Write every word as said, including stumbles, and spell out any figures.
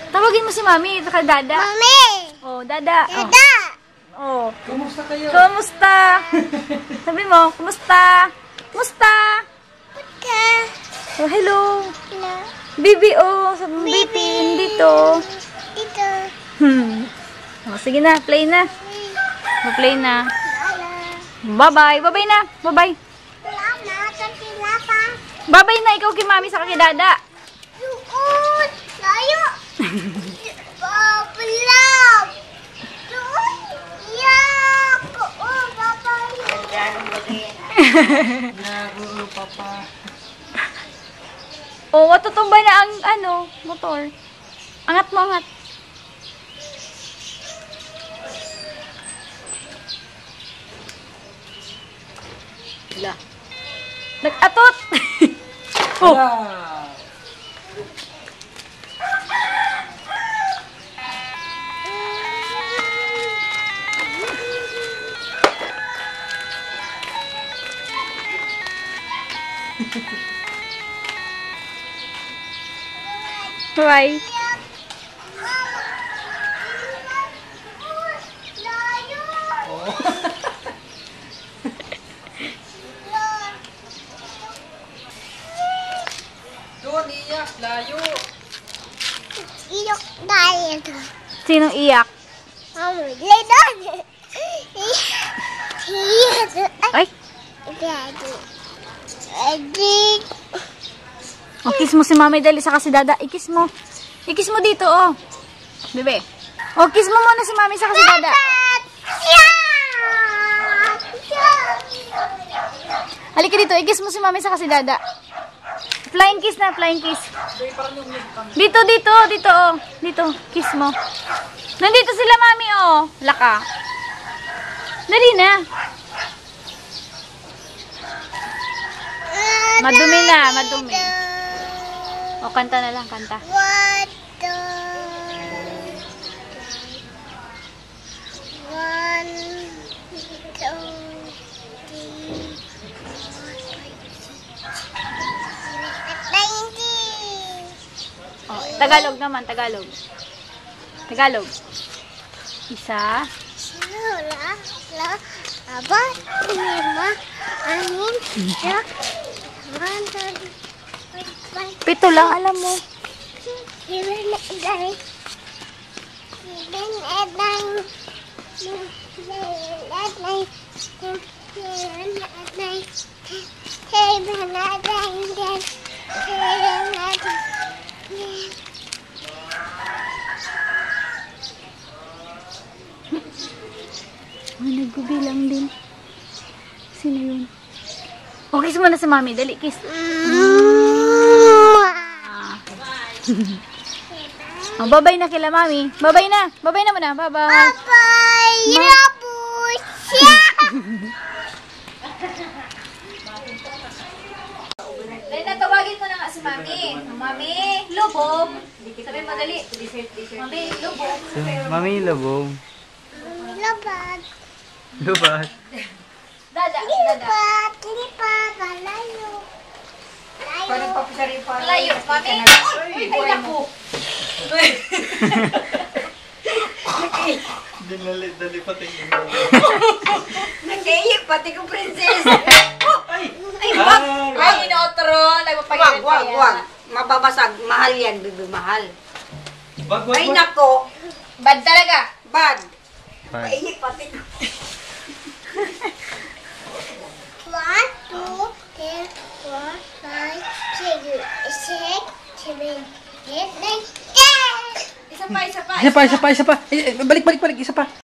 Tawagin mo si Mami, saka Dada. Mami! Oh, Dada. Dada! Oh. Kumusta kayo? Kumusta? Sabi mo, kumusta? Kumusta? Puta! Oh, hello. Hello. Bibi, oh. Sabi mo, Bibi, dito. Dito. Hmm. Oh, sige na, play na. Ma-play na. Lala. Bye-bye. Bye-bye na. Bye-bye. Salamat sa tinapa. Bye-bye na, ikaw kay Mami, saka kay Dada. Doon! Layo! Papa love! Doon! Yak! Oh, Papa Nago, papa. Oh, matutumba na ang, ano, motor. Angat mo, angat. Wala. Nag-atot! Oh! Wala. Bye. Layo! Oh. Doon, iyak. Layo. Iyok tayo. Sinong iyak? Mami, ledon! Iyok! Ay! Daddy. Daddy. Oh, kiss mo si Mami dali saka si Dada. I-kiss mo. I-kiss mo dito, oh. Bebe. Oh, kiss mo muna si Mami saka si Dada. Halika dito, i-kiss mo si Mami saka si Dada. Flying kiss na, flying kiss. Dito, dito, dito, oh. Dito, kiss mo. Nandito sila, Mami, oh. Laka. Dali na. Madumi na, madumi. O, kanta na lang, kanta. What the... One, two, three, O, Tagalog naman, Tagalog. Tagalog. Isa. Lola, la, apat, lima, anim, sak, one, two, three, five, Pito lang, alam mo. seven, eight, nine, seven, eight, nine, seven, eight, nine, ten, seven, eight, nine, ten, seven, eight, nine, ten, seven, eight, nine, Ay, nagbibilang din. Sino yun? O, kiss mo na si Mami. Dali, kiss. Ah. O, babay na kila Mami. Babay na. Babay na muna. Babay. Bye, Ma- Rabusya! Dahil natawagin mo na nga si Mami. Mami, lubog. Sabi mo, dali. Mami, lubog. Mami, labong. Labat. Lubat. Dada, dada. Lipat, lipat, malayo. Layo. Malayo, Mami. Ay, naku. Dinali-dali pati yung Nag-iip, pati ko princess. Ay, Ay, Ah, wag. wag. Ay, inotro. wag, Nagpapagilan wag, kaya. wag. Mababasag. Mahal yan, bibi, mahal. Wag, wag, Ay, wag. nako. Bad talaga. Bad. Bad. Nag-iip, pati ko. One, two, three, four, five, six, six, seven, eight, nine, ten. Isa pa, isa pa. Isa pa, isa pa, isa pa. Eh, eh, Balik, balik, balik. Isa pa.